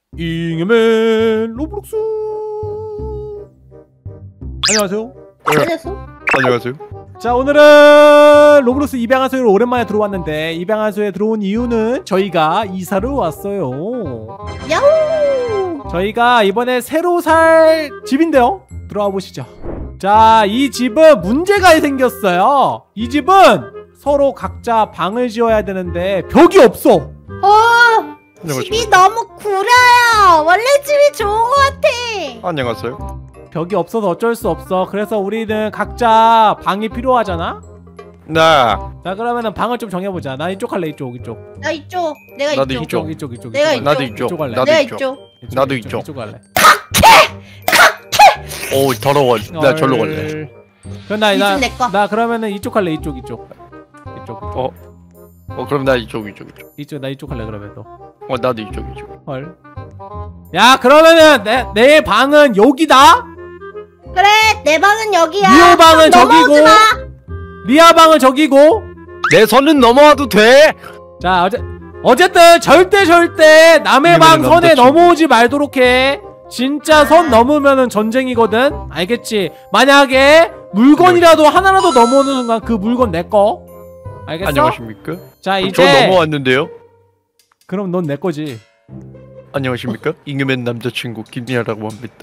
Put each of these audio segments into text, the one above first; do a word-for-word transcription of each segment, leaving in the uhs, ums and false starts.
잉여맨 로블록스. 안녕하세요. 안녕하세요. 안녕하세요. 자, 오늘은 로블록스 입양하소로 오랜만에 들어왔는데, 입양하소에 들어온 이유는 저희가 이사를 왔어요. 야호! 저희가 이번에 새로 살 집인데요, 들어와 보시죠. 자, 이 집은 문제가 생겼어요. 이 집은 서로 각자 방을 지어야 되는데 벽이 없어. 어! 집이 너무 구려요. 원래 집이 좋은 것 같아. 안녕하세요. 벽이 없어서 어쩔 수 없어. 그래서 우리는 각자 방이 필요하잖아. 네. 자, 그러면은 방을 좀 정해보자. 나 이쪽 할래. 이쪽 이쪽. 나 이쪽. 내가 나도 이쪽. 이쪽. 이쪽 이쪽. 내가 이쪽. 나도 이쪽. 이쪽. 이쪽 할래. 나도 내가 이쪽. 이쪽. 이쪽, 나도 이쪽. 이쪽. 이쪽 할래. 오, 더러워. 나 절로 갈래. 그럼 나, 나, 내 거. 나 그러면은 이쪽 할래. 이쪽 이쪽. 이쪽. 이쪽. 어. 어, 그럼 나 이쪽 이쪽 이쪽. 이쪽 나 이쪽 할래. 그러면 또. 어, 나도 이쪽 이쪽. 헐. 야, 그러면은 내, 내 방은 여기다. 그래, 내 방은 여기야. 리오 방은 저기고, 마. 리아 방은 저기고. 내 선은 넘어와도 돼. 자, 어제 어쨌든 절대 절대 남의 방 선에 남자친구. 넘어오지 말도록 해. 진짜 선 넘으면은 전쟁이거든. 알겠지? 만약에 물건이라도 하나라도 넘어오는 순간 그 물건 내 거. 알겠어? 안녕하십니까? 자, 저 이제 넘어왔는데요. 그럼 넌 내 거지. 안녕하십니까? 잉여맨 남자친구 김미아라고 합니다.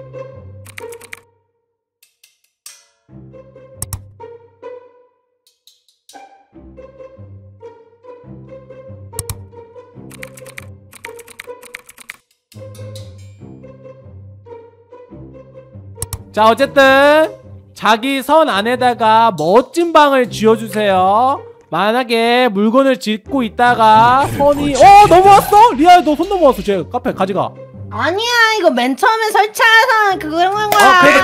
자, 어쨌든 자기 선 안에다가 멋진 방을 지어주세요. 만약에 물건을 짓고 있다가 선이 어 넘어왔어? 리아야, 너 손 넘어왔어. 쟤 카페 가져가. 아니야, 이거 맨 처음에 설치한 그런 거야. 어, 그래.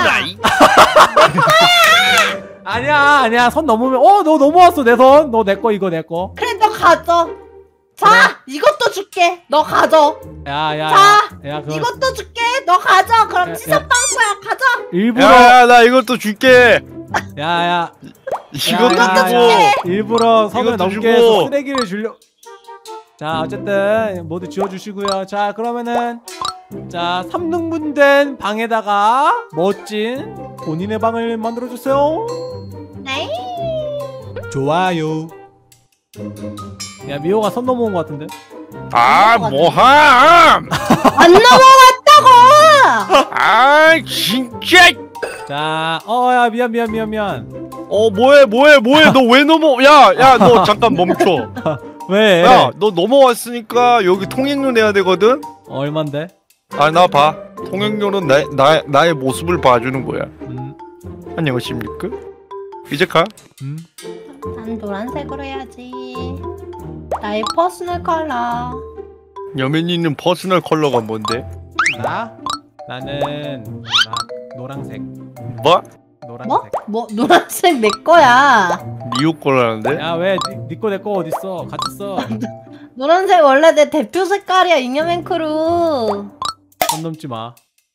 아니야 아니야, 선 넘으면 어 너 넘어왔어. 내 선. 너 내 거. 이거 내 거. 그래, 너 가져. 자, 그래. 이것도 줄게. 너 가져. 야야 자, 야, 그거 이것도 줄게. 너 가져. 그럼 야, 치사빵 거야. 가져. 일부러 야, 나 이것도 줄게. 야야 이것도 야, 야, 주고. 야, 일부러 선을 이것도 넘게 주고. 해서 쓰레기를 줄려. 자, 어쨌든 모두 지워주시고요. 자, 그러면은 자, 삼 등분된 방에다가 멋진 본인의 방을 만들어주세요. 네. 좋아요. 야, 미호가 선 넘어온 것 같은데? 아, 뭐함? 안 넘어갔다고. 아, 진짜. 자, 어, 야, 미안, 미안, 미안, 미안. 어, 뭐해, 뭐해, 뭐해? 너 왜 넘어? 야, 야, 너 잠깐 멈춰. 왜? 야, 너 넘어왔으니까 여기 통행료 내야 되거든? 어, 얼만데? 아, 나 봐. 통행료는 나, 나, 나의 모습을 봐주는 거야. 음, 안녕하십니까? 이제 가. 음. 난 노란색으로 해야지. 나의 퍼스널 컬러. 여맨이 있는 퍼스널 컬러가 뭔데? 나? 나는 나 노란색. 뭐? 노란색. 뭐? 뭐 노란색 내 거야. 미호 거라는데? 야, 왜? 니 거 내 거 어딨어? 같이 써. 노란색 원래 내 대표 색깔이야. 잉여맨 크루. 선 넘지 마.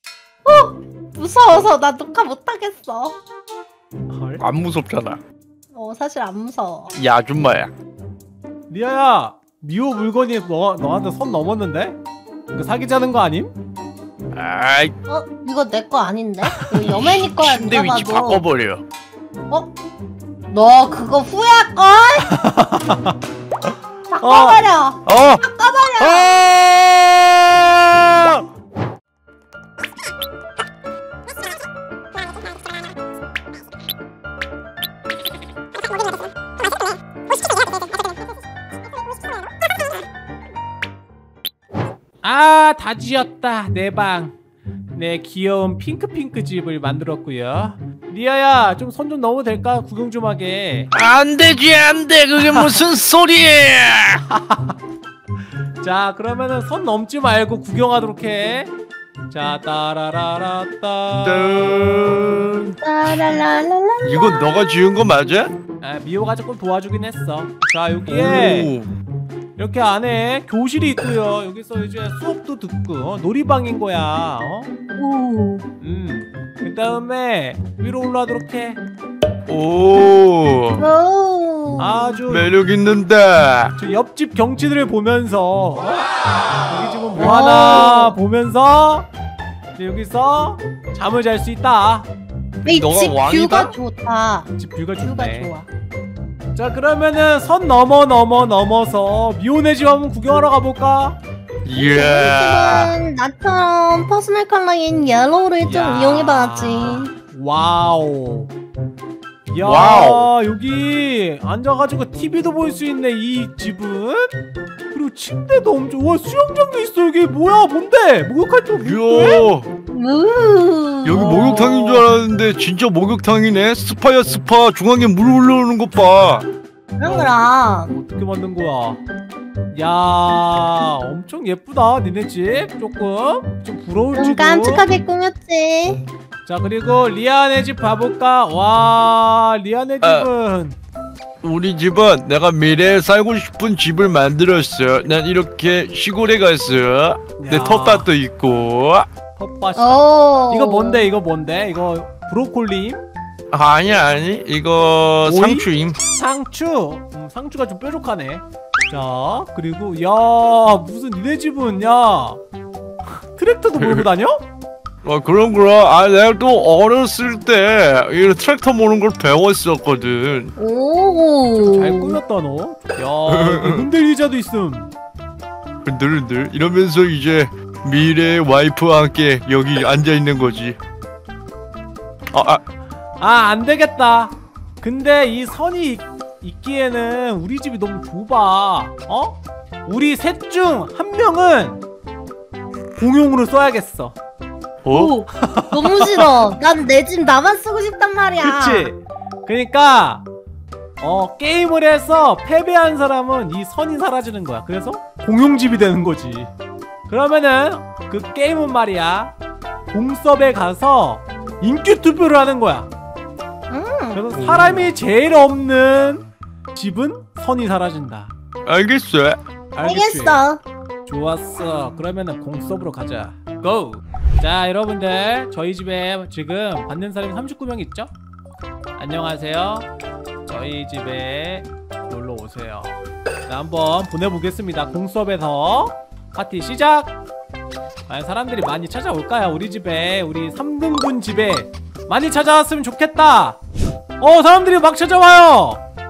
무서워서 나 녹화 못하겠어. 헐? 안 무섭잖아. 어, 사실 안 무서워. 이 아줌마야. 리아야, 미호 물건이 너, 너한테 선 넘었는데? 그 사기자는 거 아님? 아이, 어? 이거 내 거 아닌데? 이거 여맨이 거야. 침대 누가 위치 봐도. 바꿔버려. 어? 너 그거 후회할걸? 바꿔버려. 어! 바꿔버려. 아! 아, 다 지었다. 내 방. 내 귀여운 핑크핑크 집을 만들었고요. 리아야, 좀 선 좀 넘어도 될까? 구경 좀 하게. 안 되지, 안 돼. 그게 무슨 소리야? 자, 그러면은 선 넘지 말고 구경하도록 해. 자, 따라라라따. 짠. 라라라라라. 이거 너가 지은 거 맞아? 아, 미호가 조금 도와주긴 했어. 자, 여기에 오. 이렇게 안에 교실이 있고요. 여기서 이제 수업도 듣고 어? 놀이방인 거야. 어? 오. 음. 그 다음에 위로 올라가도록 해. 오. 오. 아주 매력 있는데. 저 옆집 경치들을 보면서 어? 여기 지금 뭐 하나 보면서 이제 여기서 잠을 잘 수 있다. 이 너가 집 왕이다? 뷰가 좋다. 집 뷰가 뷰가 좋네. 좋아. 자 그러면은 선 넘어 넘어 넘어서 미호네 집 한번 구경하러 가볼까? 예. 지금 나처럼 퍼스널 컬러인 옐로우를 좀 야. 이용해봐야지. 와우. 야 와우. 여기 앉아가지고 티비도 볼 수 있네 이 집은. 그리고 침대도 엄청. 와 수영장도 있어. 여기 뭐야 뭔데? 목욕할 줄 뭔데? 이야. 우. 여기 어. 목욕탕인 줄 알았는데 진짜 목욕탕이네. 스파야 스파. 중앙에 물 흘러오는 것 봐. 그럼 그럼. 어떻게 만든 거야? 야 엄청 예쁘다 니네 집. 조금 좀 좀 부러울지도. 깜찍하게 꾸몄지. 자 그리고 리아네 집 봐볼까? 와 리아네 집은 우리 집은 내가 미래에 살고 싶은 집을 만들었어. 난 이렇게 시골에 갔어. 내 야. 텃밭도 있고. 텃밭이. 오. 이거 뭔데 이거 뭔데? 이거 브로콜리? 아니 아니 이거 오이? 상추임. 상추? 음, 상추가 좀 뾰족하네. 자 그리고 야 무슨 니네 집은 야 트랙터도 몰고 다녀? 어 그럼 그럼. 아 내가 또 어렸을 때 이 트랙터 모는 걸 배웠었거든. 오. 잘 꾸몄다 너. 야 여기 흔들리자도 있음. 흔들흔들 이러면서 이제 미래의 와이프와 함께 여기 앉아 있는 거지. 아, 아 아 안되겠다. 근데 이 선이 있, 있기에는 우리 집이 너무 좁아. 어? 우리 셋 중 한 명은 공용으로 써야겠어. 어? 오. 너무 싫어. 난 내 집 나만 쓰고 싶단 말이야. 그치? 그니까 어 게임을 해서 패배한 사람은 이 선이 사라지는 거야. 그래서 공용집이 되는 거지. 그러면은 그 게임은 말이야 공섭에 가서 인기 투표를 하는 거야. 음. 그래서 사람이 제일 없는 집은 선이 사라진다. 알겠어. 알겠지? 알겠어. 좋았어. 그러면은 공섭으로 가자. 고! 자 여러분들 저희 집에 지금 받는 사람이 삼십구 명 있죠? 안녕하세요. 저희 집에 놀러 오세요. 자 한번 보내보겠습니다. 공섭에서 파티 시작! 과연 사람들이 많이 찾아올까요? 우리 집에 우리 삼 등분 집에 많이 찾아왔으면 좋겠다. 어 사람들이 막 찾아와요.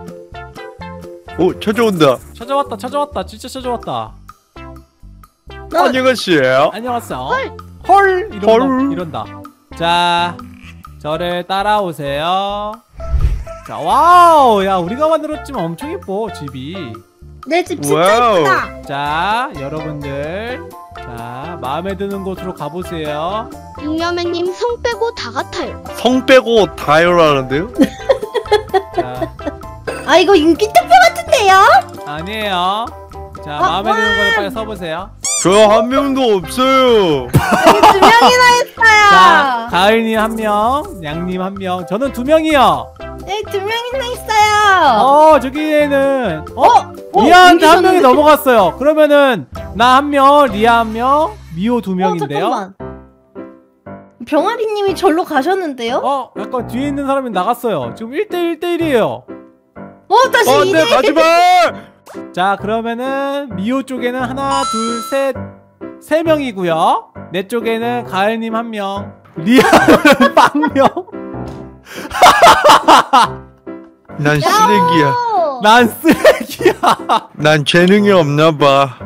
오 찾아온다. 찾아왔다 찾아왔다 진짜 찾아왔다. 너- 안녕하세요. 안녕하세요. 헐, 헐 이런다 헐. 이런다. 자 저를 따라오세요. 자 와우 야 우리가 만들었지만 엄청 예뻐 집이. 내 집 진짜 와우. 예쁘다. 자 여러분들 자 마음에 드는 곳으로 가보세요. 잉여맨님 성 빼고 다 같아요. 성 빼고 다요라는데요? 자 아 이거 인기 투표 같은데요? 아니에요. 자 어, 마음에 드는 와. 곳을 빨리 써보세요. 저 한 명도 없어요. 두 명이나 했어요. 자 가을님 한 명, 양님 한 명, 저는 두 명이요. 네, 두 명이나 있어요. 어 저기에는 어? 어, 리아한테 한 여기서는- 명이 넘어갔어요. 그러면은 나 한 명, 리아 한 명, 미호 두 명인데요. 어, 잠깐만. 병아리님이 절로 가셨는데요? 어 약간 뒤에 있는 사람이 나갔어요. 지금 일 대 일 대 일이에요. 어, 다시 어, 이대 네, 가지마! 자 그러면은 미호 쪽에는 하나 둘 셋 세 명이고요. 내 쪽에는 가을님 한 명, 리아는 한 명, 난 쓰레기야. 난 쓰레기야. 난 재능이 없나봐.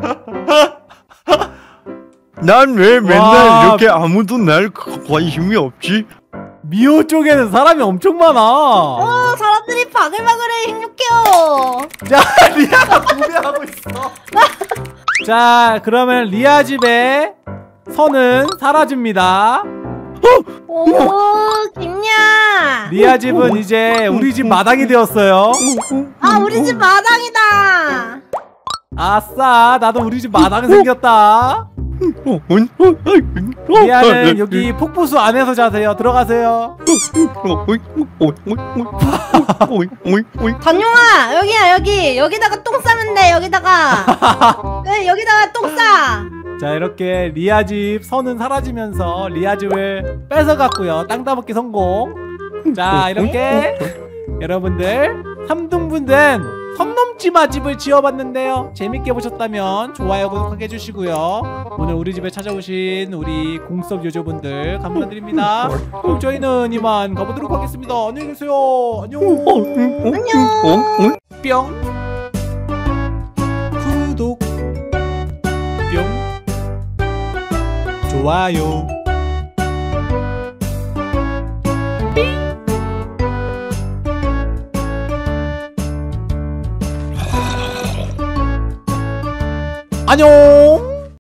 난 왜 맨날 와. 이렇게 아무도 날 그- 관심이 없지? 미호 쪽에는 사람이 엄청 많아. 어, 사람들이 바글바글해 행복해요. 자 리아가 구매하고 있어. 자 그러면 리아 집에 선은 사라집니다. 오, 김야. 리아 집은 이제 우리 집 마당이 되었어요. 아, 우리 집 마당이다. 아싸 나도 우리 집 마당 생겼다. 리아는 여기 폭포수 안에서 자세요. 들어가세요. 단용아, 여기야, 여기. 여기다가 똥 싸면 돼, 여기다가. 네, 여기다가 똥 싸. 자 이렇게 리아 집 선은 사라지면서 리아 집을 뺏어갔고요. 땅 따먹기 성공. 자 이렇게 여러분들 삼 등분 된 선넘지마 집을 지어봤는데요. 재밌게 보셨다면 좋아요 구독하게 해주시고요. 오늘 우리 집에 찾아오신 우리 공섭 요조분들 감사드립니다. 그럼 저희는 이만 가보도록 하겠습니다. 안녕히 계세요. 안녕. 안녕. 뿅. 구독. 뿅. 좋아요. 안녕.